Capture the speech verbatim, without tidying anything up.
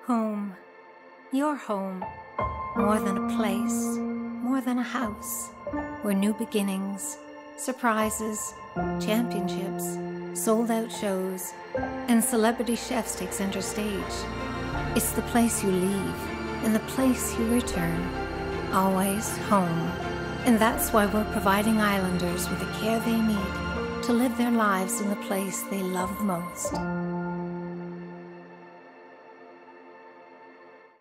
Home. Your home. More than a place, more than a house, where new beginnings, surprises, championships, sold-out shows, and celebrity chefs take center stage. It's the place you leave and the place you return. Always home. And that's why we're providing islanders with the care they need to live their lives in the place they love most.